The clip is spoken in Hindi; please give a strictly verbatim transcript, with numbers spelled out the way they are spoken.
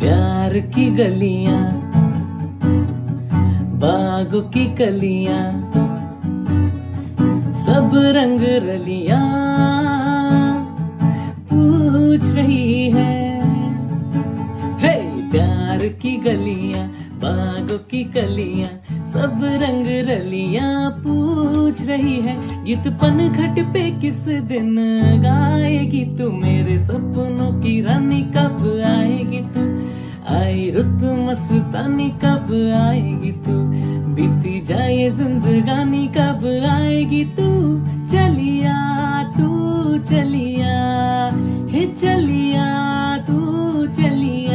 प्यार की गलियां, बागों की कलियां, सब रंग रलियां पूछ रही है। हे प्यार की गलियां, बागों की कलियां, सब रंग रलियां पूछ रही है। गीत पनघट पे किस दिन गाएगी तू, मेरे सपनों की रानी कब आएगी तू। आई रुत मस्तानी कब आएगी तू, बीती जाए जिंदगानी कब आएगी तू। चलिया तू चलिया, हे चलिया तू चलिया।